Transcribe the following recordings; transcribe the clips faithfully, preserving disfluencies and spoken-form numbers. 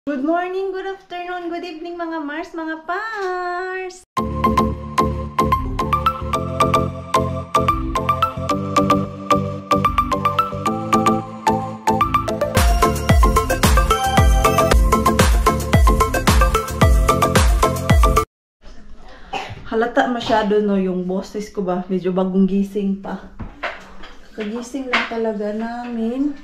Good morning, good afternoon, good evening mga Mars, mga Pars! Halata masyado no yung boses ko ba, medyo bagong gising pa. Kagising lang talaga namin.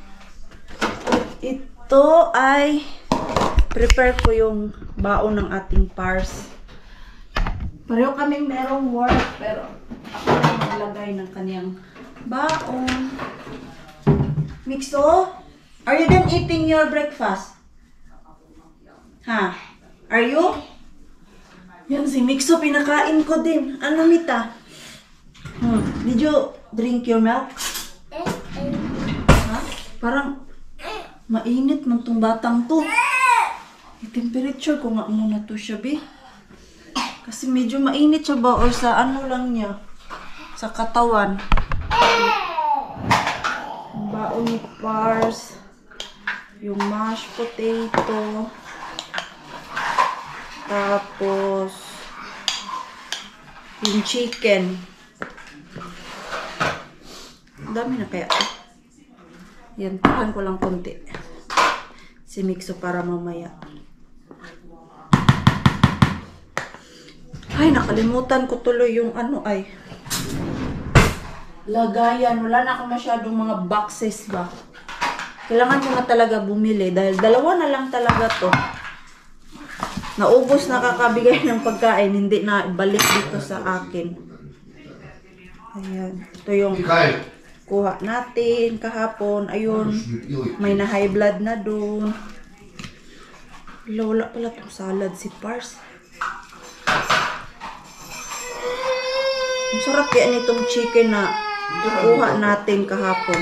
Ito ay prepare ko yung baon ng ating Pars. Pareho kaming merong work, pero ako lang maglagay ng kaniyang baon. Mixo, are you done eating your breakfast? Ha? Are you? Yan si Mixo, pinakain ko din. Ano, Mita? Hmm. Did you drink your milk? Ha? Parang mainit man tong batang to. I-temperature ko nga muna to siya, be. Kasi medyo mainit siya ba or sa ano lang niya. Sa katawan. Baon ni Pars. Yung mashed potato. Tapos yung chicken. Dami na kaya ito. Yan, tahan ko lang konti. Si Mixo para mamaya. Ay, nakalimutan ko tuloy yung ano ay. Lagayan. Wala na ako masyadong mga boxes ba. Kailangan ko na talaga bumili dahil dalawa na lang talaga to. Naubos na kakabigay ng pagkain. Hindi na balik dito sa akin. Ayan. Ito yung kuha natin kahapon. Ayun. May na high blood na dun. Wala pala itong salad si Pars. Ang sarap kaya nitong chicken na kukuha natin kahapon.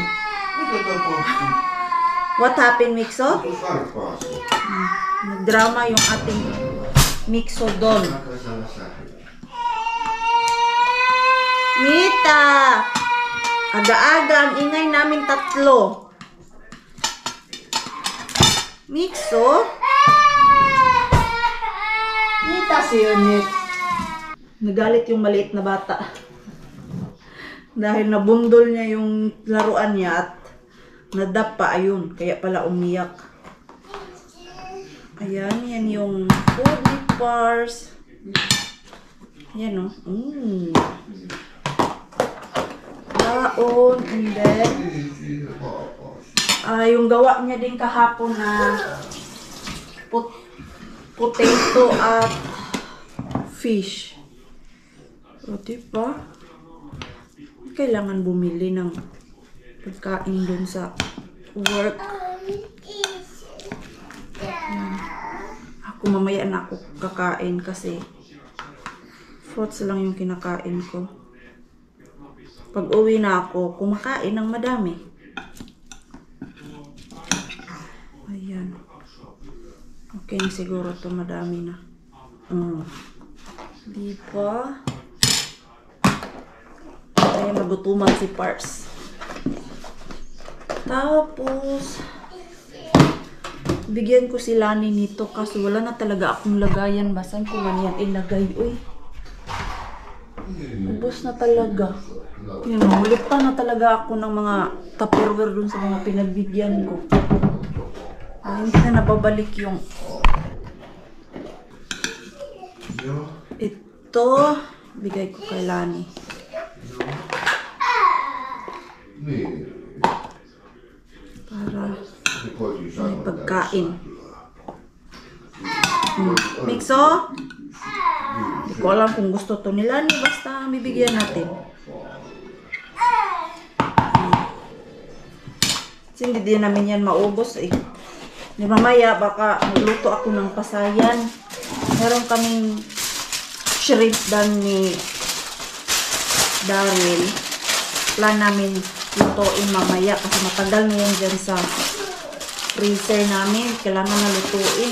What happened, Mixo? Hmm. Nagdrama yung ating Mixo doon. Mita! Aga-aga ang ingay namin tatlo. Mixo? Mita si Unit. Nagalit yung maliit na bata. Dahil nabundol niya yung laruan niya at nadapa, ayun. Kaya pala umiyak. Ayan, yan yung food ni Pars. Ayan o. Oh. Mm. Baon. And then, uh, yung gawa niya din kahapon na pot potato at fish. O, diba? Kailangan bumili ng pagkain dun sa work. Ayan. Ako mamaya na ako kakain kasi fruits lang yung kinakain ko. Pag uwi na ako, kumakain ng madami. Ayan. Okay na siguro to, madami na. Mm. Diba? Ayan, magutuman si Pars. Tapos, bigyan ko si Lani nito kasi wala na talaga akong lagayan. Basan ko man yan ilagay. Uy. Ubus na talaga. Yan, mahulit pa na talaga ako ng mga tupperware dun sa mga pinagbigyan ko. Ay, hindi na nababalik yung ito. Bigay ko kay Lani. Para may pagkain. Hmm. Mixo? Hindi ko alam kung gusto to nila ni basta bibigyan natin. Hmm. Kasi hindi din namin yan maubos eh. Di mamaya baka magluto ako ng pasayan. Meron kaming shrimp dan ni Daryl. Plan namin lutuin mamaya kasi matagal na yan dyan sa freezer namin. Kailangan na lutuin.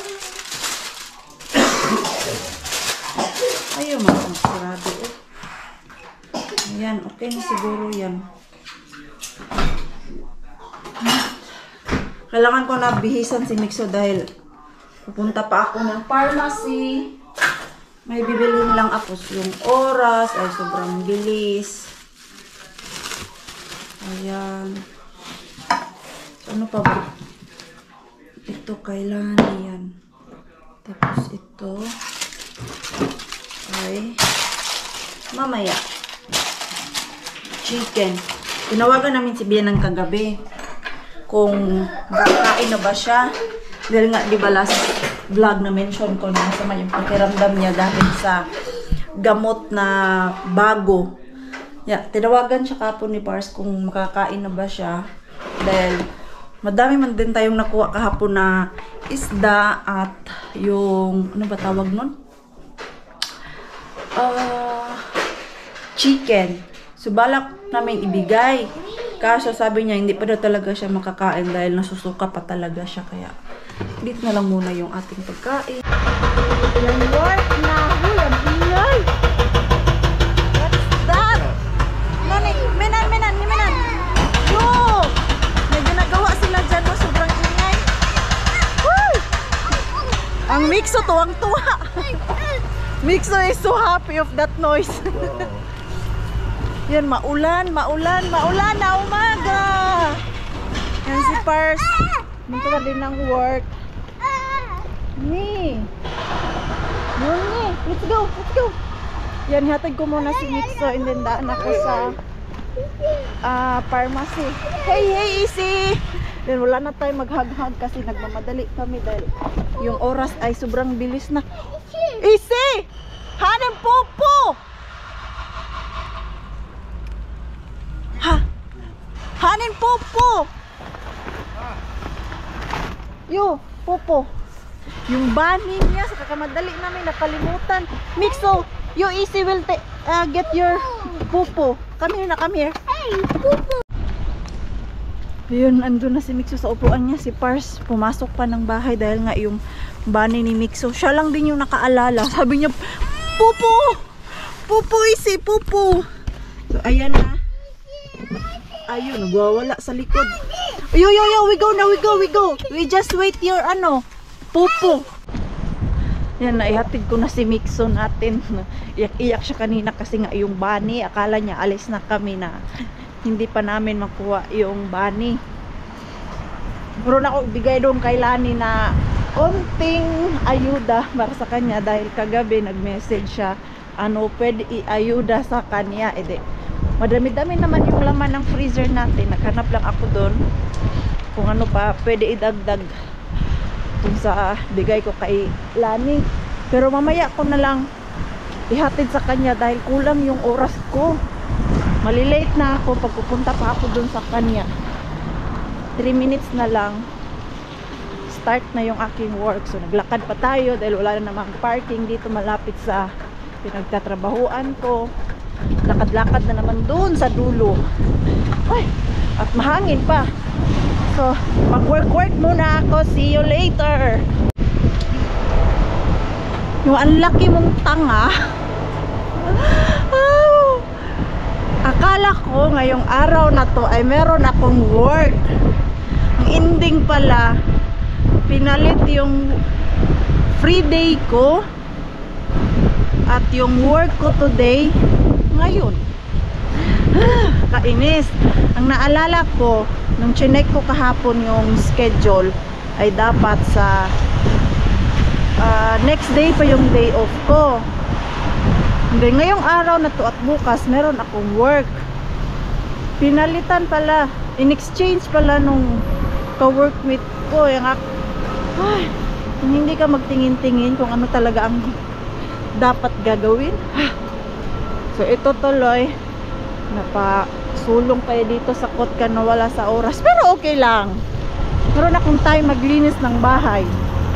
Ayaw mga sarado eh. Ayan, okay na siguro yan. Kailangan ko na bihisan si Mixo dahil Pupunta pa ako ng pharmacy. May bibilhin lang ako. Yung oras ay sobrang bilis. Ayan. So, ano pa ba? Ito kailan yan. Tapos ito ay mamaya. Chicken. Tinawagan namin si Bian ng kagabi kung kakain na ba siya. Dahil nga, di ba last vlog na mention ko na masama yung pakiramdam niya dahil sa gamot na bago. Yeah, tinawagan siya kapon ni Pars kung makakain na ba siya. Dahil madami man din tayong nakuha kahapon na isda at yung, ano ba tawag nun? Uh, chicken. So, balak namin ibigay. Kaso sabi niya, hindi pa daw talaga siya makakain dahil nasusuka pa talaga siya. Kaya, dito na lang muna yung ating pagkain. Yan, work na. Ang ingay. What's that? Noni, minan, minan, minan. Yo! May ginagawa sila dyan. No? Sobrang ingay. Woo! Ang Mixo tuwang-tuwa. Mixo is so happy of that noise. Yan, maulan, maulan, maulan na umaga. Yan si Pars. Munta din ng work. Ni. Yun ni. Let's go, let's go. Yan, hatag ko muna si Mixo and then daan ako sa uh, pharmacy. Hey, hey, Easy. Then wala na tayo maghag-hag kasi nagmamadali kami dahil yung oras ay sobrang bilis na. Easy! Hanin popo! Ha? Hanin popo! Yo, popo. Yung bunny niya sa kakamadali namin nakalimutan. Mixo, you Easy will uh, get your popo. Come here na, come here. Hey, popo. Yun, andun na si Mixo sa upuan niya. Si Pars pumasok pa ng bahay dahil nga yung bunny ni Mixo. Siya lang din yung nakaalala. Sabi niya, popo! Popo, Easy, popo. So, ayan na. Ayun, nagwawala sa likod. Yo, yo, yo, we go na, we go, we go. We just wait your, ano, popo. Yan, naihatid ko na si Mixo natin. Iyak-iyak siya kanina kasi nga yung bunny. Akala niya, alis na kami na. Hindi pa namin makuha yung bunny. Pero na ako bigay doon kay Lani na konting ayuda para sa kanya dahil kagabi nag-message siya. Ano, pwede i-ayuda sa kanya. Ede, madami-dami naman yung laman ng freezer natin. Naghanap lang ako doon kung ano pa pwede idagdag kung sa bigay ko kay Lani. Pero mamaya ko na lang ihatid sa kanya dahil kulang yung oras ko. Malilate na ako pag pupunta pa ako dun sa kanya. three minutes na lang start na yung aking work. So naglakad pa tayo dahil wala na namang parking dito malapit sa pinagtatrabahuan ko. Lakad-lakad na naman dun sa dulo. Ay, at mahangin pa. So mag-work-work muna ako. See you later. Yung anlaki mong tanga. Oh, akala ko ngayong araw na to ay meron akong work. Ang ending pala, pinalit yung free day ko at yung work ko today ngayon. Kainis. Ang naalala ko nung chinek ko kahapon yung schedule ay dapat sa uh, next day pa yung day off ko. Hanggang ngayong araw na to at bukas meron akong work. Pinalitan pala, in exchange pala nung ka-workmate ko yung ak ay, kung hindi ka magtingin-tingin kung ano talaga ang dapat gagawin. So ito tuloy napasulong kayo dito sa kotka na wala sa oras, pero okay lang. Meron akong time maglinis ng bahay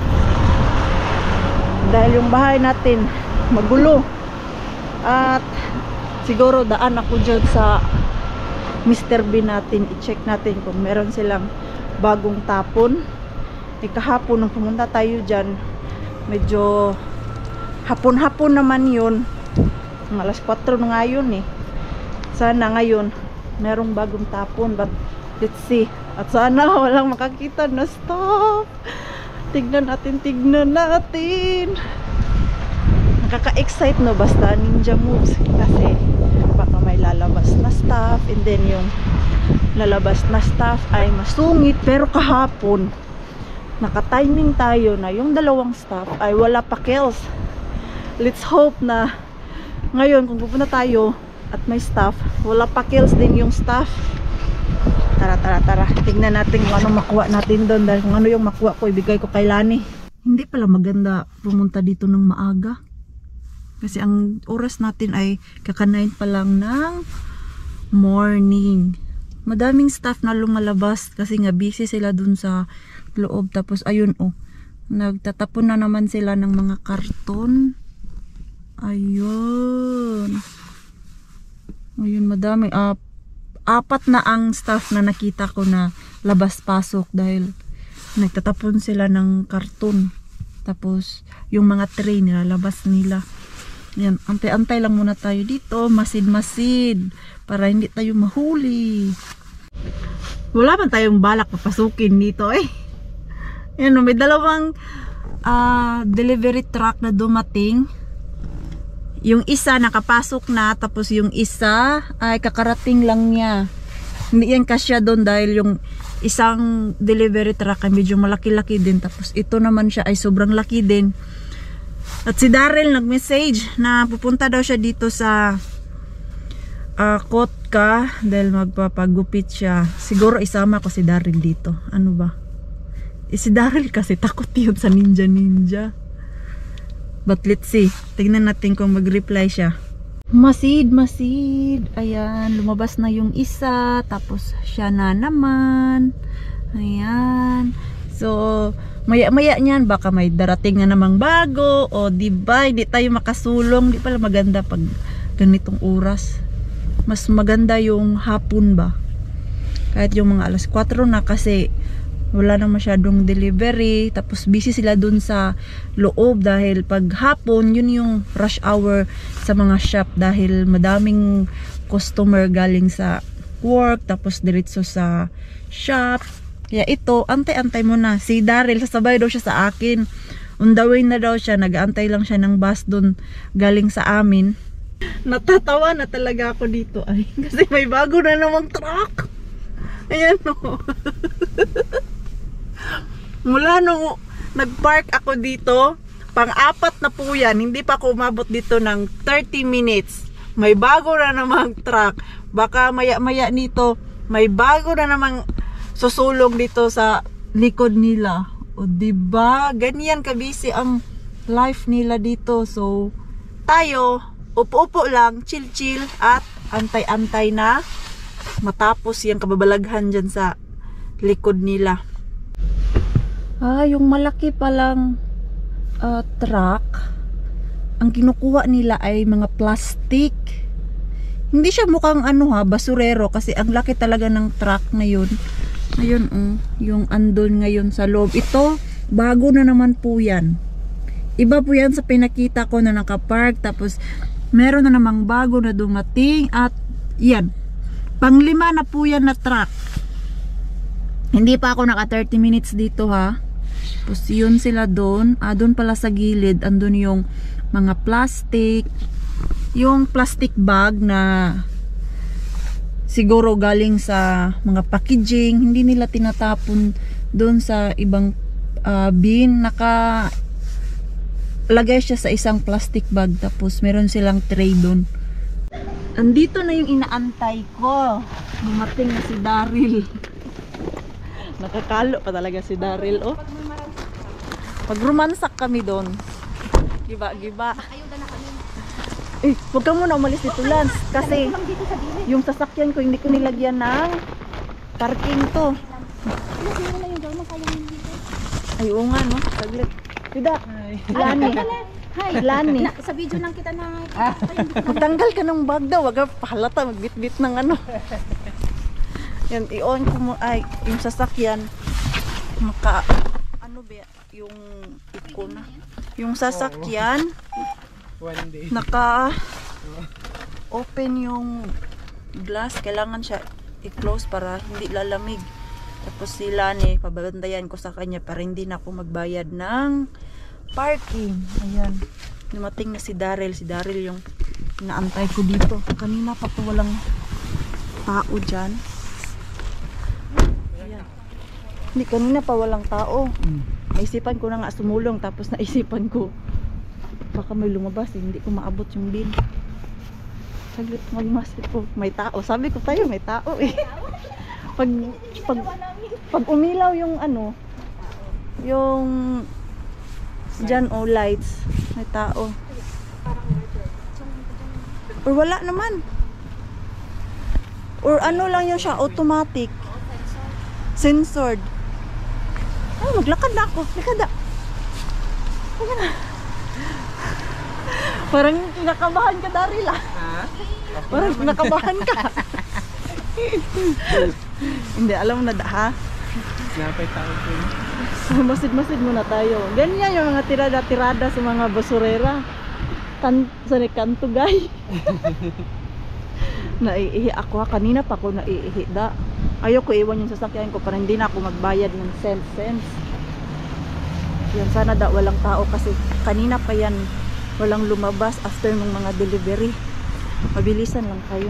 dahil yung bahay natin magulo. At siguro daan ako dyan sa Mister Bean natin, i-check natin kung meron silang bagong tapon. E kahapon nung pumunta tayo dyan, medyo hapon-hapon naman yun. Alas kwatro na nga yun eh. Sana ngayon merong bagong tapon, but let's see. At sana walang makakita na stop. Tignan natin, tignan natin. Nakaka-excite no, basta ninja moves. Kasi baka may lalabas na stuff. And then yung lalabas na stuff ay masungit. Pero kahapon, naka-timing tayo na yung dalawang stuff ay wala pa kills. Let's hope na ngayon kung pupunta tayo at may stuff, wala pa kills din yung stuff. Tara, tara, tara. Tignan natin kung ano makuha natin doon. Dahil kung ano yung makuha ko, ibigay ko kay Lani. Hindi pala maganda pumunta dito ng maaga. Kasi ang oras natin ay kakanain pa lang ng morning. Madaming staff na lumalabas kasi nga busy sila dun sa loob. Tapos ayun oh, nagtatapon na naman sila ng mga karton. Ayun. Ayun, madami. Uh, apat na ang staff na nakita ko na labas-pasok dahil nagtatapon sila ng karton. Tapos yung mga tray nilalabas nila. Yan, antay-antay lang muna tayo dito, masid-masid, para hindi tayo mahuli. Wala man tayong balak papasukin dito eh. Yan, may dalawang uh, delivery truck na dumating. Yung isa nakapasok na, tapos yung isa ay kakarating lang niya. Hindi yan kasya doon dahil yung isang delivery truck ay medyo malaki-laki din. Tapos ito naman siya ay sobrang laki din. At si Daryl nag-message na pupunta daw siya dito sa uh, Kotka dahil magpapagupit siya. Siguro isama ko si Daryl dito. Ano ba? Eh, si Daryl kasi takot yun sa ninja-ninja. But let's see. Tignan natin kung mag-reply siya. Masid, masid. Ayan, lumabas na yung isa. Tapos siya na naman. Ayan. So, maya-maya niyan, baka may darating na namang bago. O, diba, hindi tayo makasulong. Di pala maganda pag ganitong oras. Mas maganda yung hapon ba? Kahit yung mga alas kwatro na kasi wala na masyadong delivery. Tapos busy sila dun sa loob dahil pag hapon, yun yung rush hour sa mga shop dahil madaming customer galing sa work. Tapos diretso sa shop. Kaya ito, antay-antay mo na. Si Daryl, sasabay daw siya sa akin. On the way na daw siya, nag-aantay lang siya ng bus dun galing sa amin. Natatawa na talaga ako dito ay. Kasi may bago na namang truck. Ayan o. Mula nung nag-park ako dito, pang-apat na po yan, hindi pa ako umabot dito ng thirty minutes. May bago na namang truck. Baka maya-maya nito, may bago na namang susulong dito sa likod nila. O diba? Ganyan kabisi ang life nila dito. So, tayo, upo-upo lang, chill-chill at antay-antay na matapos yung kababalaghan dyan sa likod nila. Ah, yung malaki palang uh, truck, ang kinukuha nila ay mga plastic. Hindi siya mukhang ano ha, basurero kasi ang laki talaga ng truck na yun. Ayun, um, yung andon ngayon sa loob. Ito, bago na naman po yan. Iba po yan sa pinakita ko na nakapark. Tapos, meron na namang bago na dumating. At, yan. Panglima na po yan na truck. Hindi pa ako naka thirty minutes dito ha. Tapos, yun sila doon. Ah, doon pala sa gilid. Andun yung mga plastic. Yung plastic bag na siguro galing sa mga packaging, hindi nila tinatapon doon sa ibang uh, bin. Naka lagay siya sa isang plastic bag tapos meron silang tray doon. Andito na yung inaantay ko. Dumating na si Daryl. Nakakalo pa talaga si Daryl oh. Pag rumansak kami doon. Giba, giba. Eh, huwag ka muna umalis dito, Lance. Kasi yung sasakyan ko, hindi ko nilagyan ng parking to. Ay, oo nga, no? Saglit. Pida. Lani. Hi. Lani. Sa video lang kita na... Magtanggal ka ng bag daw. Wag ka pahalata. Magbit-bit ng ano. Yan, i-on ko mo. Ay, yung sasakyan. Maka... Ano ba? Yung ikon. Yung sasakyan. One day. Naka open yung glass, kailangan siya i-close para hindi lalamig. Tapos sila ni, pababantayan ko sa kanya para hindi na ako magbayad ng parking. Ayan. Dumating na si Daryl. Si Daryl yung inaantay ko dito. Kanina pa po walang tao dyan. Ayan. Hindi, kanina pa walang tao. Naisipan ko na nga sumulong. Tapos naisipan ko, baka may lumabas. Eh. Hindi ko maabot yung bin. Saglit magmasid po. May tao. Sabi ko tayo, may tao eh. Pag, pag, pag umilaw yung ano, yung dyan o oh, lights, may tao. Or wala naman. Or ano lang yun siya, automatic. Censored. Ay, maglakad na ako. Lakad na. Lakad na. Parang kinakabahan ka, Daryl ah. Ha? Parang kinakabahan ka. Hindi, alam mo na da, ha? Napay tao ko. Masid-masid muna tayo. Ganyan yung mga tirada-tirada sa mga basurera. Kan sa kanto, guy. Naiihi ako ha. Kanina pa ako naiihi da. Ayaw ko iwan yung sasakyan ko para hindi na ako magbayad ng cent cents. Yan, sana da walang tao kasi kanina pa yan walang lumabas after ng mga delivery. Mabilisan lang kayo.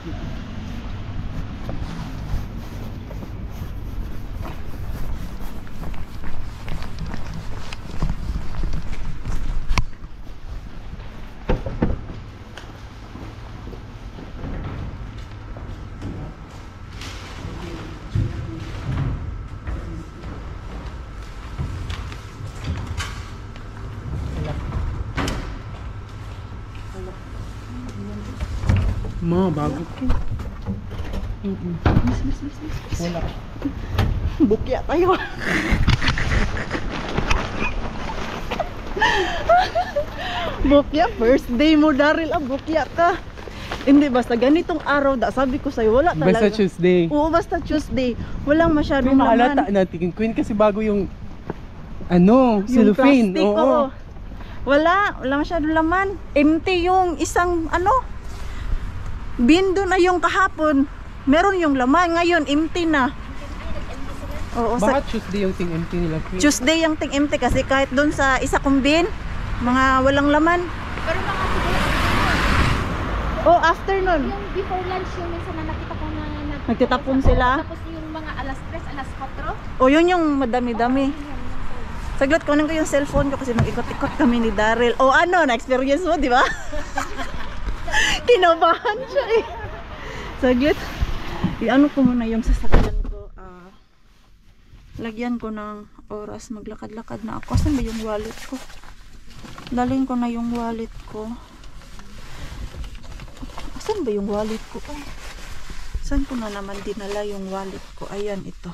Ma, bago ko. Mm-mm. Mas, mas, mas, mas. Wala. Bukya tayo. Bukya, first day mo, Daryl, ah, bukya ka. Hindi, basta ganitong araw da, sabi ko sa'yo, wala talaga. Basta Tuesday. Oo, basta Tuesday. Walang masyadong May laman. maalata natin, Queen, kasi bago yung ano, Yung cellophane. plastic, Oo. oo. Wala, wala masyadong laman. Empty yung isang, ano, bin doon na yung kahapon. Meron yung laman, ngayon empty na. Oo, sa Baka Tuesday yung ting empty nila, Queen. Tuesday yung ting empty kasi kahit doon sa isa kong bin, mga walang laman. Pero mga siguro, Oh, afternoon. yung before lunch yung minsan na nakita ko na nag- Nagtitapon sila? Tapos yung mga alas tres, alas kwatro. O, yun yung madami-dami. Saglit, kunin ko yung cellphone ko kasi nag-ikot-ikot kami ni Daryl. O ano, na-experience mo, di ba? Kinabahan siya eh. Saglit. I-ano ko muna yung sasakyan ko. Ah, lagyan ko ng oras. Maglakad-lakad na ako. Saan ba yung wallet ko? Daling ko na yung wallet ko. Saan ba yung wallet ko? Ay, saan ko na naman dinala yung wallet ko? Ayan, ito.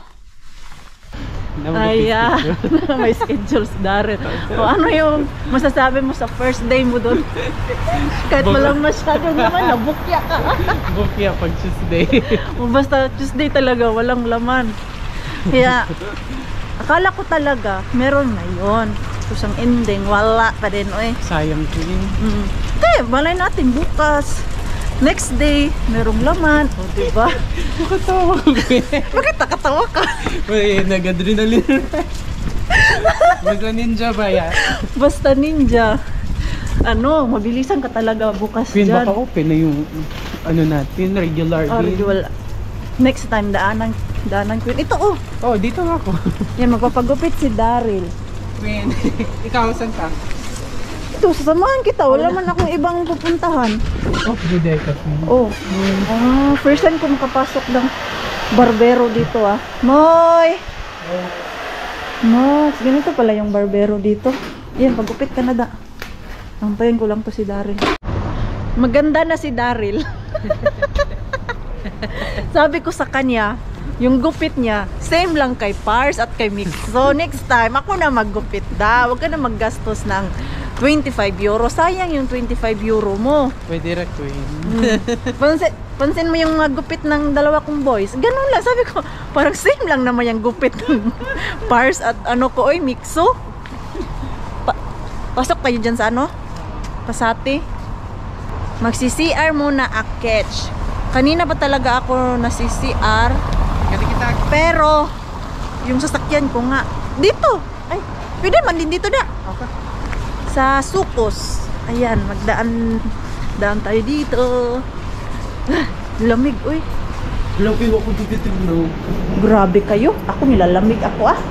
Ayan. May schedules, Daryl. O ano yung masasabi mo sa first day mo doon? Kahit walang masyadong naman, nabukya ka. Bukya pag Tuesday. O basta Tuesday talaga, walang laman. Kaya, akala ko talaga, meron na yun. Tapos ang ending, wala pa din. Oy. Sayang, Queen. Mm. Okay, malay natin bukas. Next day, merong laman. O, diba? Nakatawa ko, Queen. Bakit nakatawa ka? Uy, nag-adrenaline. Basta ninja ba yan? Basta ninja. Ano, mabilisan ka talaga bukas Queen, dyan. baka open na yung ano natin, regular Oh, din. wala. Next time, daanan, daanan Queen. Ito, oh. Oh, dito nga ako. Yan, magpapagupit si Daryl. Queen, ikaw saan ka? Ito, sasamahan kita. Wala man akong ibang pupuntahan. Oh, good ka, Queen. Oh. Ah, first time ko makapasok ng barbero dito, ah. Moy! Moy, ganito pala yung barbero dito. Yan, pagupit ka na da. Antayin ko lang to si Daryl. Maganda na si Daryl. Sabi ko sa kanya, yung gupit niya, same lang kay Pars at kay Mix. So next time, ako na maggupit da. Huwag ka na maggastos ng twenty-five euro. Sayang yung twenty-five euro mo. Pwede ra, Queen. Hmm. Pansin, pansin mo yung mga gupit ng dalawa kong boys. Ganun lang. Sabi ko, parang same lang naman yung gupit ng Pars at ano ko, oy, Mixo. Pa pasok kayo dyan sa ano? Pasati. Magsi-C R muna, Aketch. Kanina pa talaga ako nasi-C R. Kati kita. Pero, yung sasakyan ko nga. Dito! Ay, pwede man din dito na. Okay. Sa Sukos. Ayan, magdaan daan tayo dito. Ah, lamig, uy. Lamig ako dito no. Grabe kayo. Ako nilalamig ako ah.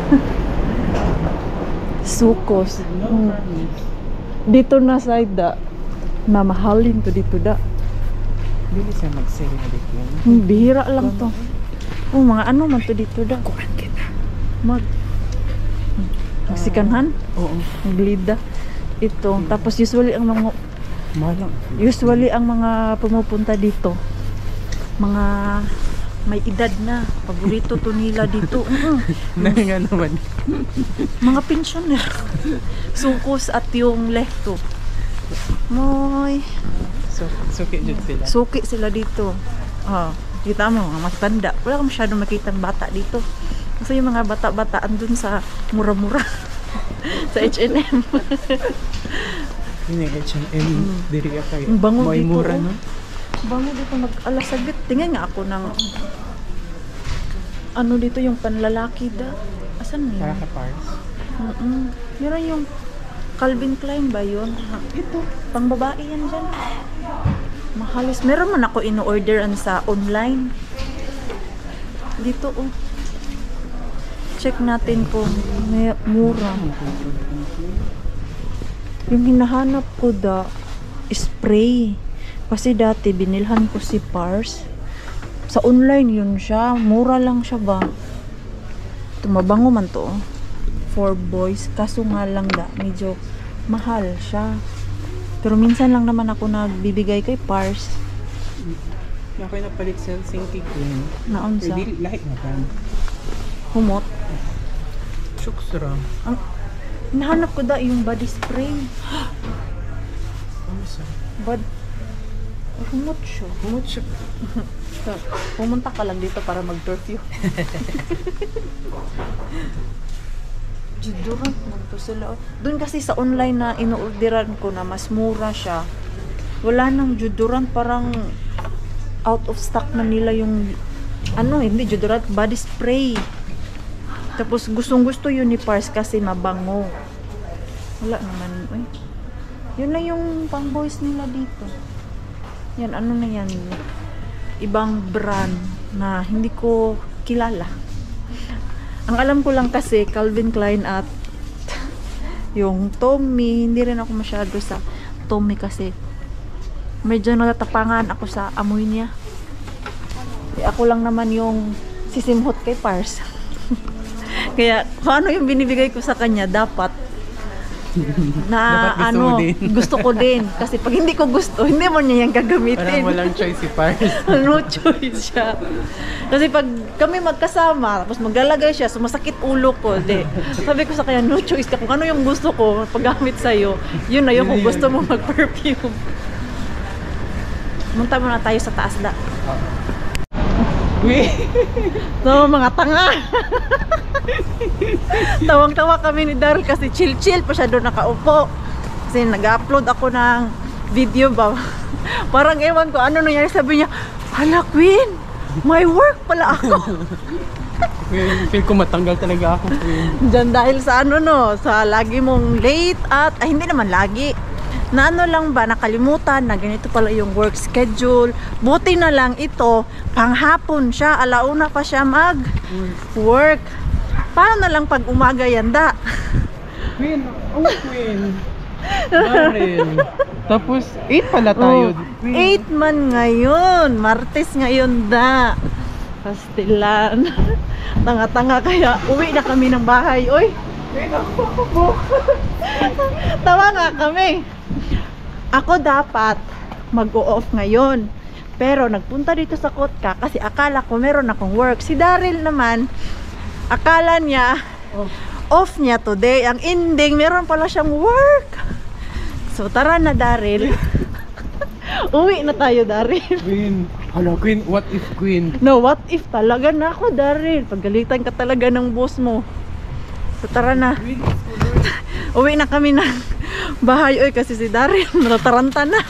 Sukos. Hmm. Dito na side da. Mamahalin to dito da. Dili siya mag-sale na dito. Hmm, bihira lang to. Oh, mga ano man to dito da. Kuhan kita. Mag Magsikanhan? Oo. Maglida. Ito. Tapos usually ang mga Mahal lang. usually ang mga pumupunta dito mga may edad na. Paborito to nila dito. Mm-mm. Na nga naman. Mga pensioner. Sukos at yung lehto. Moy. So, suki dyan sila. Suki sila dito. Ah, kita mo, mga matanda. Wala ka masyadong makitang bata dito. Kasi yung mga bata-bata andun sa mura-mura. Sa H and M. Yun yung H and M. Diri ka kayo. Ang bango May dito, mura, oh. no? Bango dito mag-alasagit. Tingnan nga ako ng ano dito yung panlalaki da. Asan na Para yun? ka Pars. Mm-mm. Meron yung Calvin Klein ba yun? Ha, ito. Pang babae yan dyan. Mahalis. Meron man ako ino-orderan sa online. Dito oh. Check natin kung may mura. Yung hinahanap ko da, spray. Kasi dati binilhan ko si Pars. Sa online yun siya. Mura lang siya ba? Tumabango man to. For boys. Kaso nga lang da, medyo mahal siya. Pero minsan lang naman ako nagbibigay kay Pars. Ako yung napalit sa Sinky Queen. Naon sa Dili, lahat na brand. humot. Shucks ra. Ang nahanap ko da yung body spray. Ano sa? Bad humot siya. Humot siya. So, pumunta ka lang dito para mag-perfume. Deodorant man to sila. Doon kasi sa online na ino-orderan ko na mas mura siya. Wala nang deodorant, parang out of stock na nila yung ano, hindi deodorant, body spray. Tapos gustong gusto yun ni Pars kasi mabango. Wala naman. Uy. Yun na yung pang boys nila dito. Yan, ano na yan? Ibang brand na hindi ko kilala. Ang alam ko lang kasi Calvin Klein at yung Tommy. Hindi rin ako masyado sa Tommy kasi medyo natatapangan ako sa amoy niya. Eh, ako lang naman yung sisimhot kay Pars. Kaya kung ano yung binibigay ko sa kanya dapat na Dapat gusto ano mo din. gusto ko din kasi pag hindi ko gusto hindi mo niya yan gagamitin. Parang walang choice si Pars. No choice siya. Kasi pag kami magkasama, tapos maglalagay siya, sumasakit ulo ko. Di. Sabi ko sa kanya, no choice ka. Kung ano yung gusto ko, paggamit sa'yo, yun na yun kung gusto mo mag-perfume. Munta muna tayo sa taas da. So, mga tanga. Tawang-tawa kami ni Daryl kasi chill-chill pa siya doon nakaupo. Kasi nag-upload ako ng video ba. Parang ewan ko ano nangyari, sabi niya, hala Queen, may work pala ako. Feel ko matanggal talaga ako. Diyan dahil sa ano no, sa lagi mong late at, ay hindi naman lagi. Na ano lang ba, nakalimutan na ganito pala yung work schedule. Buti na lang ito, panghapon siya, alauna pa siya mag-work. Paano na lang pag umaga yan da? Queen, oh Queen. Daryl. Tapos, eight pala tayo. Oh, eight man ngayon. Martes ngayon da. Pastilan. Tanga-tanga kaya uwi na kami ng bahay. Uy! Tawa nga kami. Ako dapat mag-o-off ngayon. Pero nagpunta dito sa Kotka kasi akala ko meron akong work. Si Daryl naman, akala niya off niya today. Ang ending, meron pala siyang work. So tara na Daryl. Uwi na tayo Daryl. Queen. Hala Queen, what if Queen? No, what if talaga na ako Daryl? Pagalitan ka talaga ng boss mo. So tara na. Uwi na kami ng bahay. Oy, kasi si Daryl natataranta na.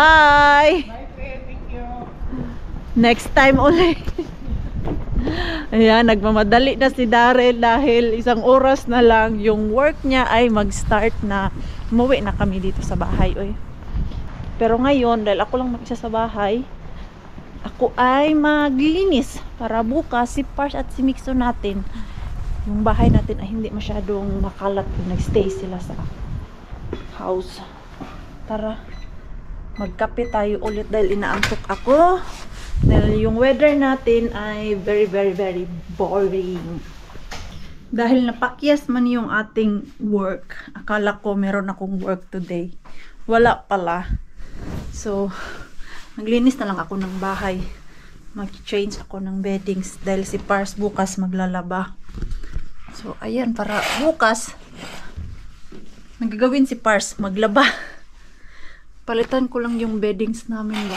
Bye! Bye, Queen. Thank you. Next time ulit. Ayan, nagmamadali na si Daryl dahil isang oras na lang yung work niya ay mag-start na. Umuwi na kami dito sa bahay. Oy. Pero ngayon, dahil ako lang mag-isa sa bahay, ako ay maglinis para bukas si Pars at si Mixo natin. Yung bahay natin ay hindi masyadong makalat kung nagstay sila sa house. Tara, magkape tayo ulit dahil inaantok ako. Dahil yung weather natin ay very very very boring. Dahil napakyas man yung ating work. Akala ko meron akong work today. Wala pala. So, naglinis na lang ako ng bahay. Mag-change ako ng beddings dahil si Pars bukas maglalaba. So, ayan, para bukas magagawin si Pars maglaba. Palitan ko lang yung beddings namin ba.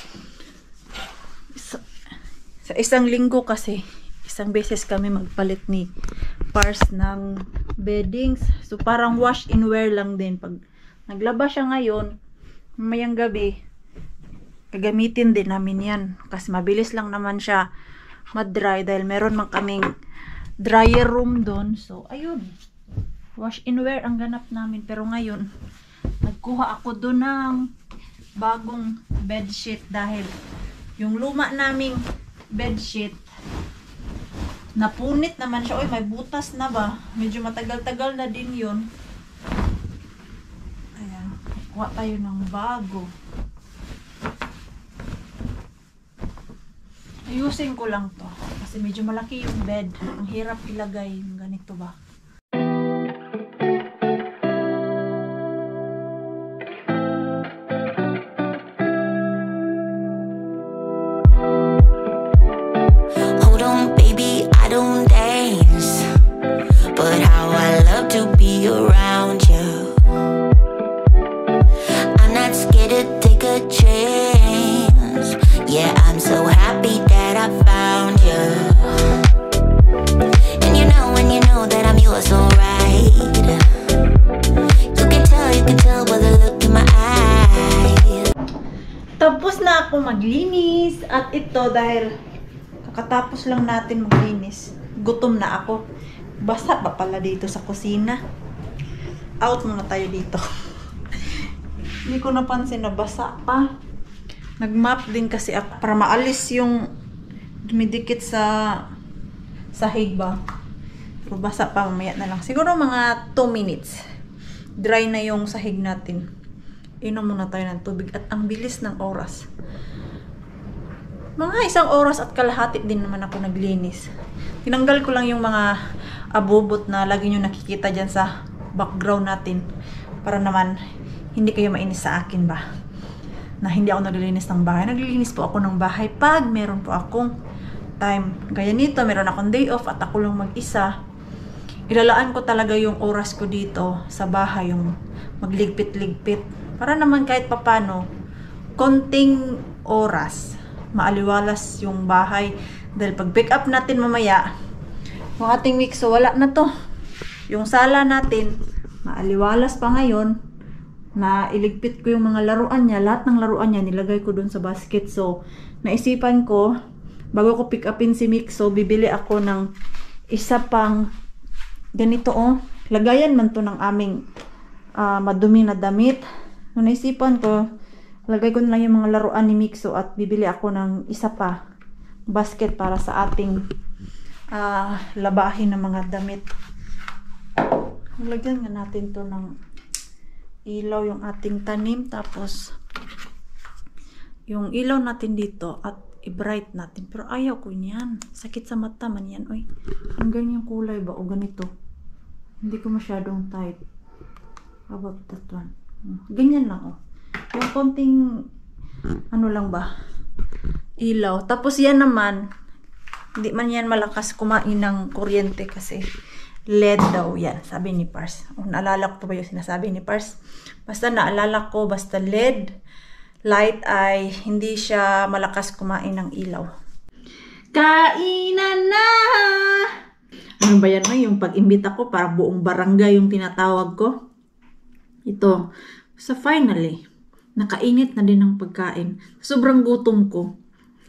Sa, sa isang linggo kasi, isang beses kami magpalit ni Pars ng beddings. So, parang wash and wear lang din. Pag naglaba siya ngayon, mamayang gabi, gagamitin din namin yan. Kasi mabilis lang naman siya ma-dry dahil meron man kaming dryer room doon. So, ayun. Wash and wear ang ganap namin. Pero ngayon, nagkuha ako doon ng bagong bedsheet dahil yung luma naming bedsheet napunit naman siya. Oy, may butas na ba? Medyo matagal-tagal na din yun. Ayan. Kuha tayo ng bago. Ayusin ko lang to. Kasi medyo malaki yung bed. Ang hirap ilagay yung ganito ba. Hold on, baby, I don't dance, but how I love to be around you. I'm not scared to take a chance. Yeah, I'm so happy that I found you. And you know, and you know that I'm yours, alright. You can tell, you can tell by the look in my eyes. Tapos na ako maglinis. At ito dahil kakatapos lang natin maglinis, gutom na ako. Basa pa pala dito sa kusina. Out muna tayo dito. Hindi ko napansin na basa pa. Nag-mop din kasi ako para maalis yung dumidikit sa sahig ba. Pero basa pa, mamaya na lang. Siguro mga two minutes. Dry na yung sahig natin. Inom muna tayo ng tubig. At ang bilis ng oras. Mga isang oras at kalahati din naman ako naglinis. Tinanggal ko lang yung mga abubot na lagi nyo nakikita dyan sa background natin. Para naman hindi kayo mainis sa akin ba. Na hindi ako naglilinis ng bahay. Naglilinis po ako ng bahay pag meron po akong time. Gaya nito, meron akong day off at ako lang mag-isa. Ilalaan ko talaga yung oras ko dito sa bahay. Yung magligpit-ligpit. Para naman kahit papano, konting oras, maaliwalas yung bahay. Dahil pag pick up natin mamaya, yung ating mixo, wala na to. Yung sala natin, maaliwalas pa ngayon. Na iligpit ko yung mga laruan niya. Lahat ng laruan niya, nilagay ko dun sa basket. So, naisipan ko, bago ko pick upin si Mixo, bibili ako ng isa pang ganito oh. Lagayan man to ng aming uh, madumi na damit. So, naisipan ko, lagay ko na lang yung mga laruan ni Mixo at bibili ako ng isa pa basket para sa ating uh, labahin ng mga damit. Lagyan nga natin to ng ilaw yung ating tanim, tapos yung ilaw natin dito at i-bright natin. Pero ayaw ko niyan. Sakit sa mata man yan. Oy, ang ganyang kulay ba o ganito? Hindi ko masyadong type. How about that one? Ganyan lang oh. Yung konting ano lang ba? Ilaw. Tapos yan naman, hindi man yan malakas kumain ng kuryente kasi L E D daw yan, sabi ni Pars. O, naalala ko pa ba yung sinasabi ni Pars? Basta naalala ko, basta L E D light ay hindi siya malakas kumain ng ilaw. Kainan na! Ano ba yan? Yung pag-imbita ko, para buong barangay yung tinatawag ko. Ito. So finally, nakainit na din ang pagkain. Sobrang gutom ko.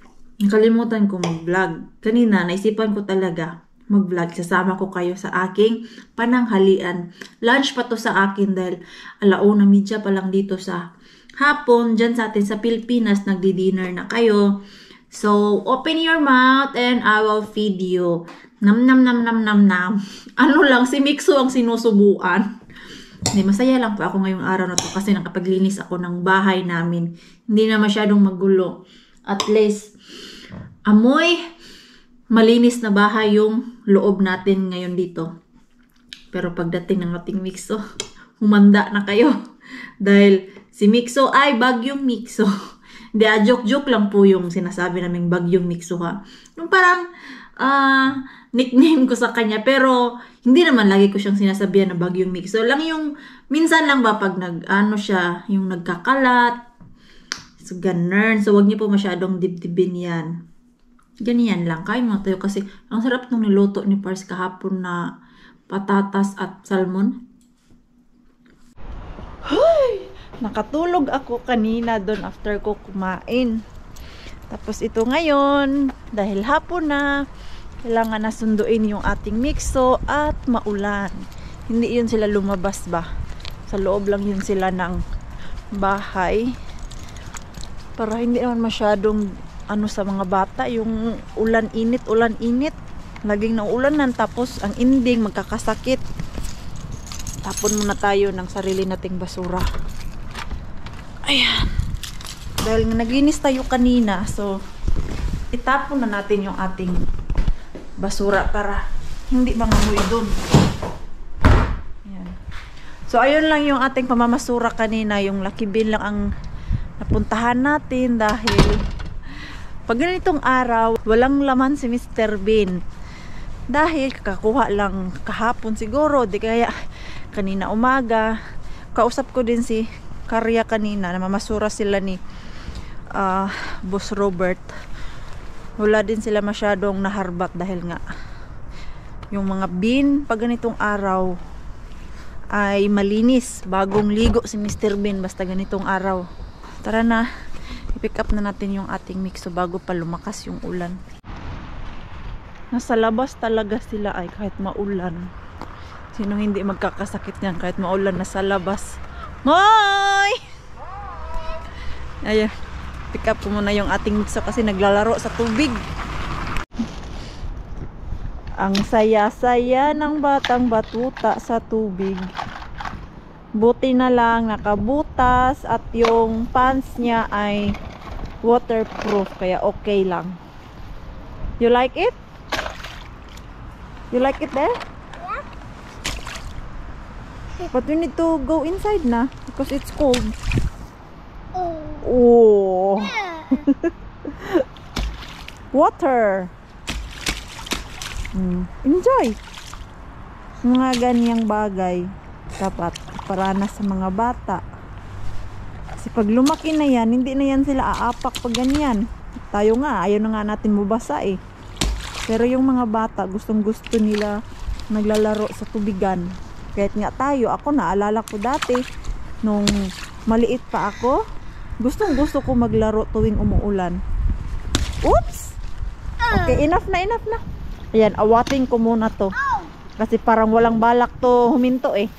Nakalimutan ko mag-vlog. Kanina, naisipan ko talaga mag-vlog. Sasama ko kayo sa aking pananghalian. Lunch pa to sa akin dahil alauna media pa lang dito sa hapon. Diyan sa atin sa Pilipinas, nagdi-dinner na kayo. So, open your mouth and I will feed you. Nam nam nam nam nam nam. Ano lang, si Mixo ang sinusubuan. Hindi, masaya lang po ako ngayong araw na to kasi nakapaglinis ako ng bahay namin. Hindi na masyadong magulo. At least, amoy malinis na bahay yung loob natin ngayon dito. Pero pagdating ng ating Mixo, humanda na kayo. Dahil si Mixo ay bagyong Mixo. Hindi, ah, joke-joke lang po yung sinasabi naming bagyong Mixo ha. Yung parang uh, nickname ko sa kanya. Pero hindi naman lagi ko siyang sinasabihan na bagyong Mixo. Lang yung minsan lang ba pag nag, ano siya, yung nagkakalat. So, ganun. So, wag niyo po masyadong dibdibin yan. Ganyan lang. Kain mo tayo kasi ang sarap nung niluto ni Pars kahapon na patatas at salmon. Hoy! Nakatulog ako kanina doon after ko kumain. Tapos ito ngayon, dahil hapon na, kailangan na sunduin yung ating Mixo at maulan. Hindi yun sila lumabas ba? Sa loob lang yun sila ng bahay. Para hindi naman masyadong ano sa mga bata, yung ulan init, ulan init. Laging naulanan tapos ang ending magkakasakit. Tapon muna tayo ng sarili nating basura. Ayan. Dahil naglinis tayo kanina, so itapon na natin yung ating basura para hindi mangamoy dun. Ayan. So ayun lang yung ating pamamasura kanina, yung Lucky Bin lang ang napuntahan natin dahil pag ganitong araw, walang laman si Mister Bean. Dahil kakakuha lang kahapon siguro, di kaya kanina umaga. Kausap ko din si Karya kanina, namamasura sila ni uh, Boss Robert. Wala din sila masyadong naharbat dahil nga yung mga bin pag ganitong araw ay malinis. Bagong ligo si Mister Bean basta ganitong araw. Tara na. I-pick up na natin yung ating Mixo bago pa lumakas yung ulan. Nasa labas talaga sila ay kahit maulan. Sino hindi magkakasakit niyan kahit maulan nasa labas? Hoy! Ayan. Pick up ko muna yung ating Mixo kasi naglalaro sa tubig. Ang saya-saya ng batang batuta sa tubig. Buti na lang nakabutas at yung pants niya ay waterproof kaya okay lang. You like it? You like it there? Yeah. But we need to go inside na because it's cold. Oh. Oh. Yeah. Water. Mm. Enjoy. Mga ganyang bagay dapat para na sa mga bata. Kasi pag lumaki na yan, hindi na yan sila aapak pag ganyan. Tayo nga, ayaw na nga natin mabasa eh. Pero yung mga bata, gustong gusto nila naglalaro sa tubigan. Kahit nga tayo, ako naalala ko dati, nung maliit pa ako, gustong gusto ko maglaro tuwing umuulan. Oops! Okay, enough na, enough na. Ayan, awatin ko muna to. Kasi parang walang balak to huminto eh.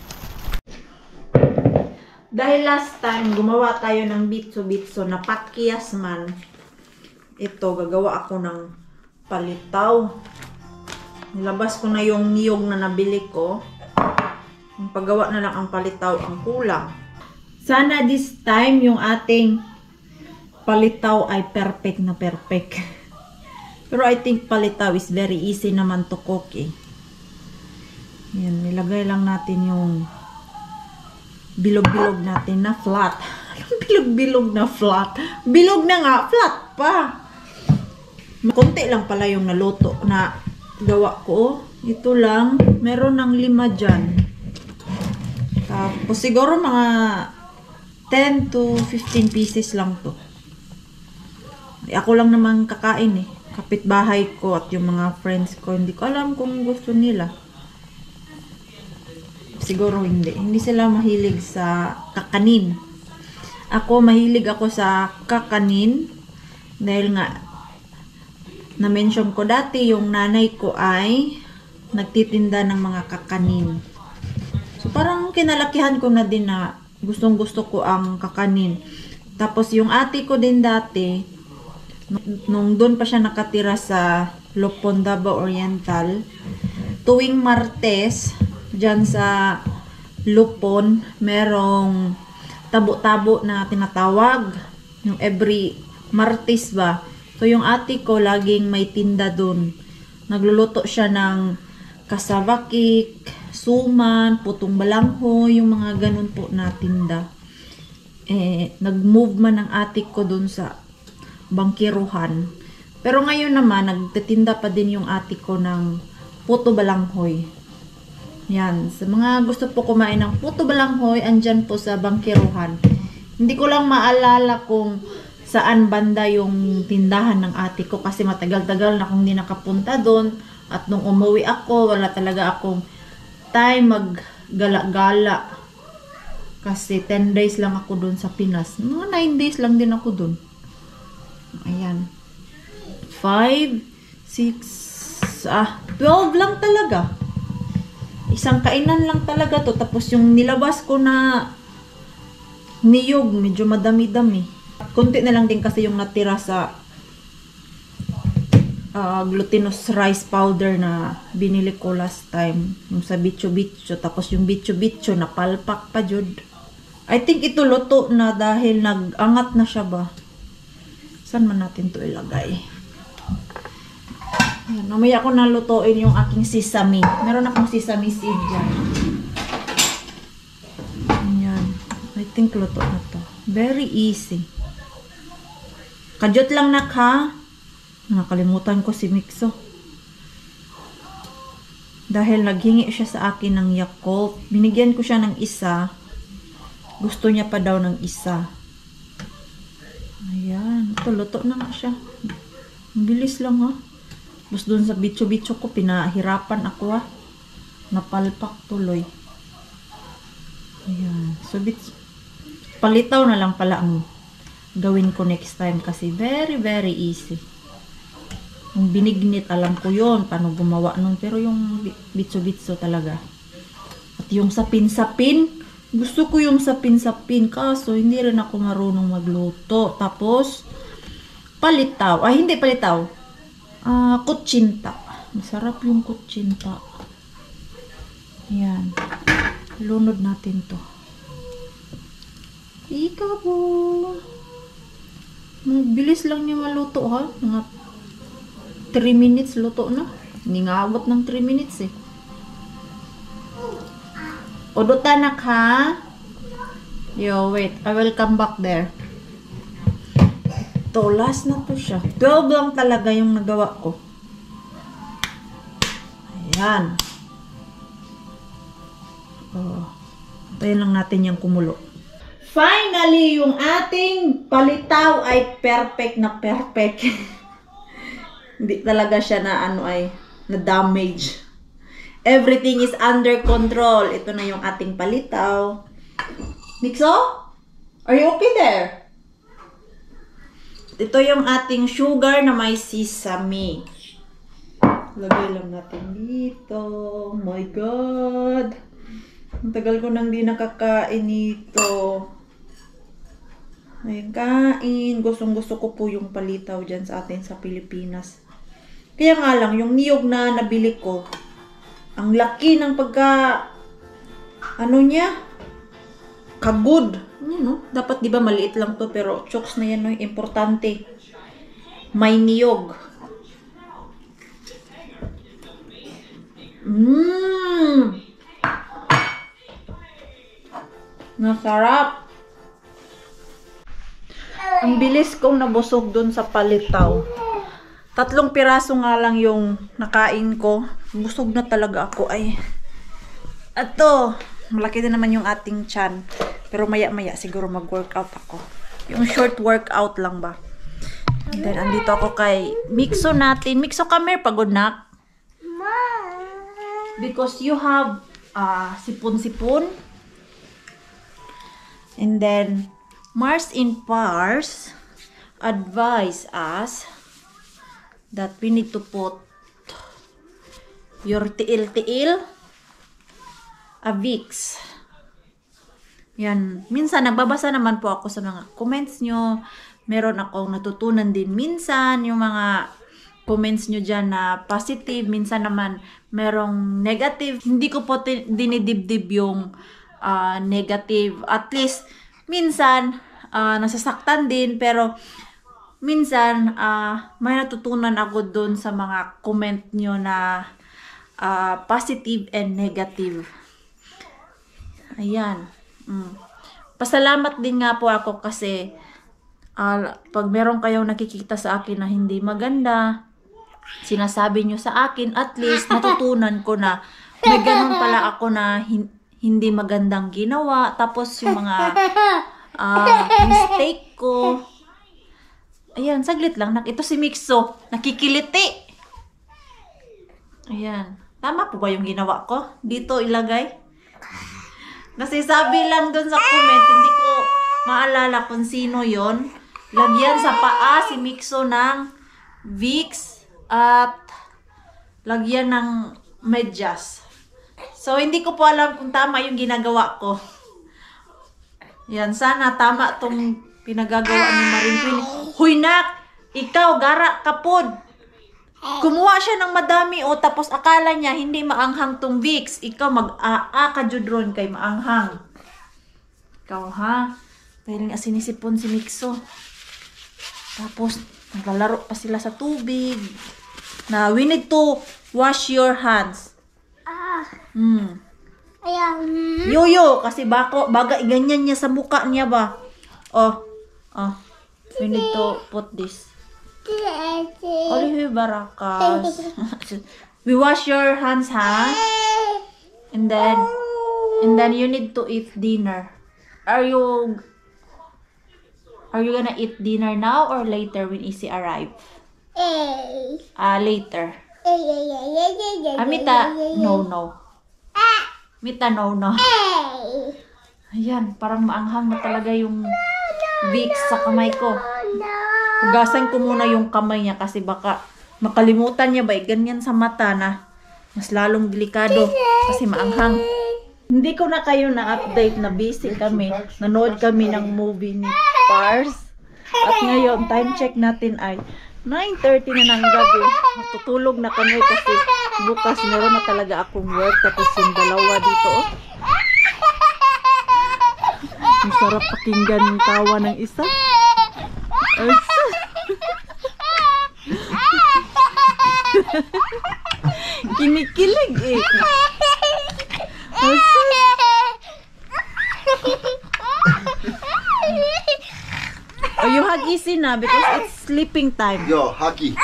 Dahil last time, gumawa tayo ng bitso-bitso na patkiyas man. Ito, gagawa ako ng palitaw. Nilabas ko na yung niyog na nabili ko. Yung paggawa na lang ang palitaw ang kulang. Sana this time, yung ating palitaw ay perfect na perfect. Pero I think palitaw is very easy naman to cook eh. Yan, nilagay lang natin yung bilog-bilog natin na flat. Bilog-bilog na flat. Bilog na nga, flat pa. Konti lang pala yung naluto na gawa ko. Ito lang, meron ng lima dyan. Tapos siguro mga ten to fifteen pieces lang to. Ako lang naman kakain eh. Kapitbahay ko at yung mga friends ko, hindi ko alam kung gusto nila. Siguro hindi. Hindi sila mahilig sa kakanin. Ako, mahilig ako sa kakanin. Dahil nga, na-mention ko dati, yung nanay ko ay nagtitinda ng mga kakanin. So, parang kinalakihan ko na din na gustong gusto ko ang kakanin. Tapos, yung ate ko din dati, nung doon pa siya nakatira sa Lopon, Davao Oriental, tuwing Martes, dyan sa Lupon, merong tabo-tabo na tinatawag. Yung every Martes ba? So, yung ate ko, laging may tinda dun. Nagluluto siya ng cassava cake, suman, putong balanghoy, yung mga ganun po na tinda. Eh, nag-move man ang ate ko dun sa bangkiruhan. Pero ngayon naman, nagtitinda pa din yung ate ko ng puto balanghoy. Yan. Sa mga gusto po kumain ng puto balanghoy, andyan po sa bangkiruhan. Hindi ko lang maalala kung saan banda yung tindahan ng ate ko kasi matagal-tagal na akong hindi nakapunta doon. At nung umuwi ako, wala talaga akong time maggala-gala. Kasi ten days lang ako doon sa Pinas. Mga nine days lang din ako doon. Ayan. five, six, ah, twelve lang talaga. Isang kainan lang talaga to. Tapos yung nilabas ko na niyog, medyo madami-dami. Kunti na lang din kasi yung natira sa uh, glutinous rice powder na binili ko last time. Yung sa bicho-bicho. Tapos yung bicho-bicho na palpak pa jud. I think ito luto na dahil nag-angat na siya ba? Saan man natin to ilagay? Ayan, mamaya ko nalutuin yung aking sesame. Meron akong sesame seed dyan. Ayan. I think luto na to. Very easy. Kadyot lang nak ha. Nakalimutan ko si Mixo. Dahil naghingi siya sa akin ng Yakult. Binigyan ko siya ng isa. Gusto niya pa daw ng isa. Ayan. Ito, luto na nga siya. Ang bilis lang ha. Tapos dun sa bitso-bitso ko, pinahirapan ako ha. Napalpak tuloy. Ayan. So, bits palitaw na lang pala ang gawin ko next time kasi very, very easy. Yung binignit, alam ko yun. Paano gumawa nun. Pero yung bitso-bitso talaga. At yung sapin-sapin, gusto ko yung sapin-sapin. Kaso, hindi rin ako marunong magluto. Tapos, palitaw. Ay, hindi palitaw. Ah, uh, kutsinta. Masarap yung kutsinta. Yan. Lunod natin to. Ika po. Bilis lang niya maluto ha. Mga three minutes luto na. Hindi nga abot ng three minutes eh. Odotanak ha. Yo, wait. I will come back there. To, last na to siya. twelve lang talaga yung nagawa ko. Ayan. Oh. Tayo lang natin yung kumulo. Finally, yung ating palitaw ay perfect na perfect. Hindi talaga siya na ano ay na damage. Everything is under control. Ito na yung ating palitaw. Mixo? Are you okay there? Ito yung ating sugar na may sesame. Lagay lang natin dito. Oh my God. Ang tagal ko nang di nakakain ito. Ayun, kain. Gustong gusto ko po yung palitaw dyan sa atin sa Pilipinas. Kaya nga lang, yung niyog na nabili ko, ang laki ng pagka, ano niya, kagud. Ano, no? Dapat di ba maliit lang to, pero chokes na yan, no? Importante. May niyog. Mmm! Nasarap. Ang bilis kong nabusog dun sa palitaw. Tatlong piraso nga lang yung nakain ko. Busog na talaga ako ay. Ato, malaki na naman yung ating tiyan. Pero maya-maya siguro mag-workout ako. Yung short workout lang ba. And then, andito ako kay Mixo natin. Mixo, come here. Pagod na. Because you have uh, sipon-sipon. And then, Mars in Pars advise us that we need to put your tiil-tiil, a Vicks. Yan. Minsan, nagbabasa naman po ako sa mga comments nyo. Meron akong natutunan din minsan, yung mga comments nyo dyan na positive. Minsan naman, merong negative. Hindi ko po dinidibdib yung uh, negative. At least, minsan, uh, nasasaktan din. Pero, minsan, uh, may natutunan ako dun sa mga comment nyo na uh, positive and negative. Ayan. Mm. Pasalamat din nga po ako kasi uh, pag meron kayong nakikita sa akin na hindi maganda, sinasabi nyo sa akin, at least natutunan ko na may ganun pala ako na hin hindi magandang ginawa. Tapos yung mga uh, mistake ko. Ayan, saglit lang. Ito si Mixo. Nakikiliti. Ayan. Tama po ba yung ginawa ko? Dito ilagay. Kasi sabi lang dun sa comment, hindi ko maalala kung sino yon. Lagyan sa paa si Mixo ng Vicks at lagyan ng medyas. So, hindi ko po alam kung tama yung ginagawa ko. Yan, sana tama tong pinagagawa ni Marin Queen. Huy nak! Ikaw, gara kapod! Kumuha siya ng madami o tapos akala niya hindi maanghang tong Vicks. Ikaw mag-a-a ka judron kay maanghang. Ikaw ha? Dahil nga sinisipon si Mixo. Tapos naglalaro pa sila sa tubig. Na we need to wash your hands. Hmm. Yoyo kasi bako baga ganyan niya sa mukha niya ba? Oh. Oh. We need to put this. Olive barakas. We wash your hands, ha? And then, and then you need to eat dinner. Are you, are you gonna eat dinner now or later when Isi arrive? Ah, uh, later. Amita, no, no. Mita, no, no. Ayan, parang maanghang na talaga yung Vicks sa kamay ko. Hugasan ko muna yung kamay niya kasi baka makalimutan niya ba, eh, ganyan sa mata na mas lalong delikado kasi maanghang. Hindi ko na kayo na-update na busy kami. Nanood kami ng movie ni Pars. At ngayon, time check natin ay nine thirty na ng gabi. Matutulog na kami kasi bukas meron na talaga akong work. Tapos yung dalawa dito, oh. Ang sarap pakinggan yung tawa ng isa. Kinikilig eh. Oh, you hug Isi na because it's sleeping time. Yo, huggy.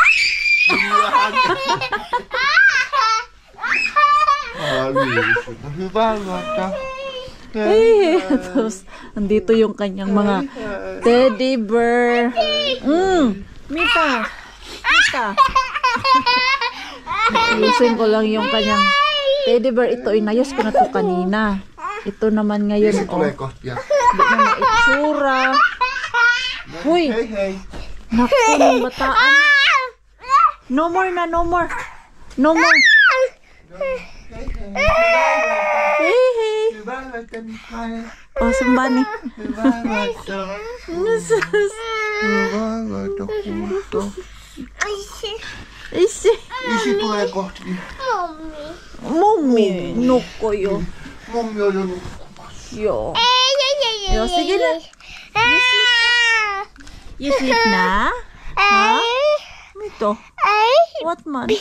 Hey, tapos andito yung kanyang mga teddy bear. Mm, Mita. Mita. Ayusin ko lang yung kanyang teddy bear. Ito, inayos ko na to kanina. Ito naman ngayon, oh. Hindi na maitsura. Huy. Naku, ng bataan. No more na, no more. No more. Hey, hey. Oh, sumbani. Isi. Isi tulee kohti. Mummi. Nukko jo. Mummi on jo Joo. Joo, sige na. You sleep na? Ha? Mito. What man?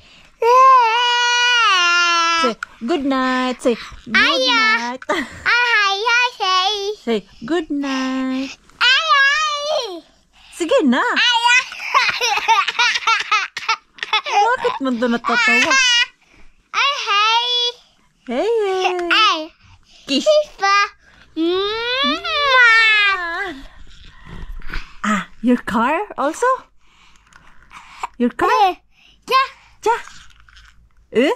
Say good night. Say good night. Say good night. Sige na. Bakit man doon natatawa? Hey, hey. Kiss. Ah, your car also? Your car? Ja. Eh?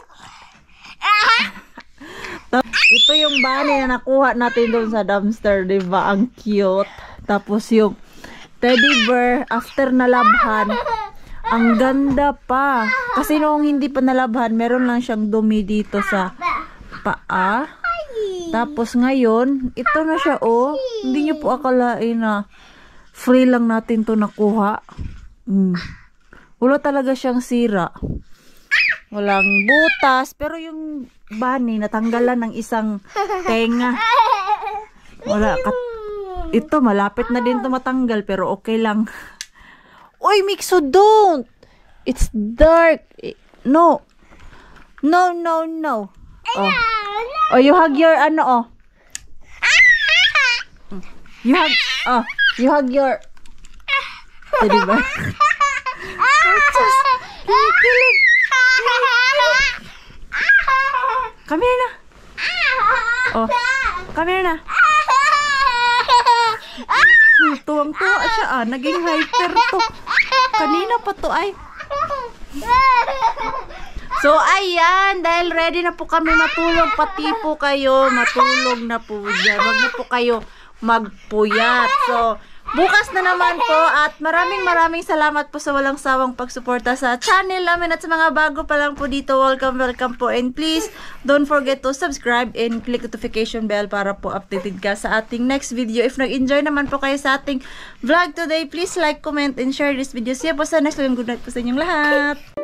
Ito yung bunny na nakuha natin doon sa dumpster, di ba? Ang cute. Tapos yung teddy bear, after nalabhan, Ang ganda pa. Kasi noong hindi pa nalabhan, meron lang siyang dumi dito sa paa. Tapos ngayon, ito na siya, oh. Hindi niyo po akalain na free lang natin to nakuha. Mm. Wala talaga siyang sira. Walang butas. Pero yung bunny, natanggalan ng isang tenga. Wala. Kat ito, malapit na din to matanggal. Pero okay lang. Uy, Mixo, don't! It's dark. No. No, no, no. Oh. Oh, you hug your, ano, oh. You hug, oh. You hug your... So, diba? Kilig, kilig. Come here na. Oh, come here na. Tuwang-tuwa siya, ah. Naging hyper to. Kanina pa to, ay. So, ayan. Dahil ready na po kami matulog. Pati po kayo. Matulog na po dyan. Huwag na po kayo magpuyat. So, bukas na naman po. At maraming maraming salamat po sa walang sawang pagsuporta sa channel namin. At sa mga bago pa lang po dito, welcome, welcome po. And please, don't forget to subscribe and click notification bell para po updated ka sa ating next video. If nag-enjoy naman po kayo sa ating vlog today, please like, comment, and share this video. See you po sa next video. Good night po sa inyong lahat.